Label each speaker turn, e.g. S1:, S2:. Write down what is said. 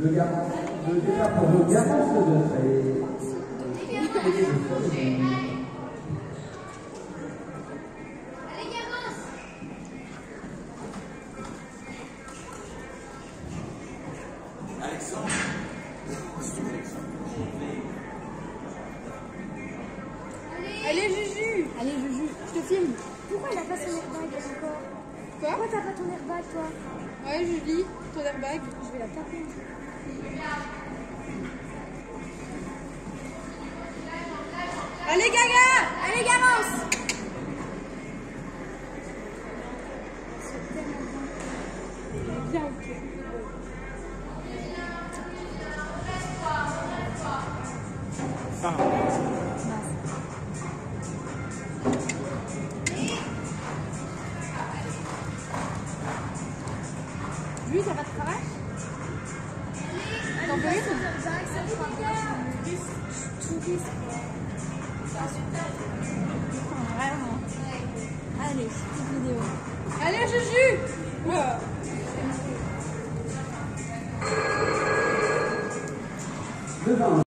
S1: Le départ pour le garçon de fait.
S2: Alexandre.
S3: Allez Juju.
S4: Allez Juju, je te filme. Pourquoi elle a pas son airbag encore?
S3: Quoi?
S4: Pourquoi t'as pas ton airbag toi?
S3: Ouais Julie, ton airbag.
S4: Je vais la taper.
S3: Allez Gaga.
S4: Allez Garance.
S3: Bien ok.
S4: Julie, t'as pas de travail?
S3: T'en veux une?
S4: Vraiment. Allez, petite vidéo.
S3: Allez Juju.
S1: Devant.